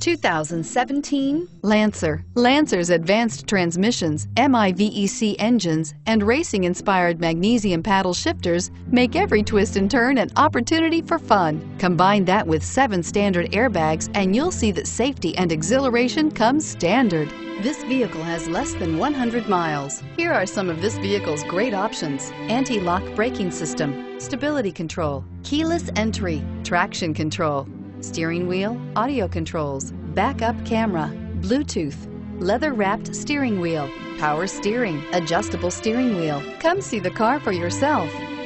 2017 Lancer. Lancer's advanced transmissions, MIVEC engines, and racing-inspired magnesium paddle shifters make every twist and turn an opportunity for fun. Combine that with 7 standard airbags and you'll see that safety and exhilaration come standard. This vehicle has less than 100 miles. Here are some of this vehicle's great options: anti-lock braking system, stability control, keyless entry, traction control, steering wheel audio controls, backup camera, Bluetooth, leather-wrapped steering wheel, power steering, adjustable steering wheel. Come see the car for yourself.